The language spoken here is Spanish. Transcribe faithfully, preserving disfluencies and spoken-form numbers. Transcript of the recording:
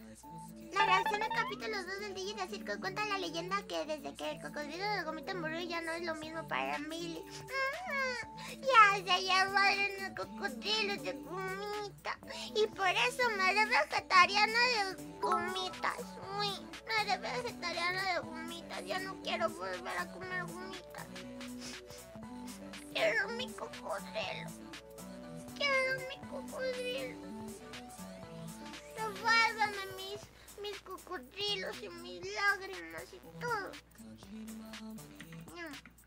Narración del capítulo dos del Digi de Circo cuenta la leyenda que desde que el cocodrilo de Gomita murió ya no es lo mismo para Milly. Ya se llevaron el cocodrilo de Gomita y por eso me haré vegetariana de gomitas. Uy, me haré vegetariana de gomitas. Ya no quiero volver a comer gomitas. Quiero mi cocodrilo. Quiero mi cocodrilo. Devuélveme mis, mis cocodrilos y mis lágrimas y todo. No.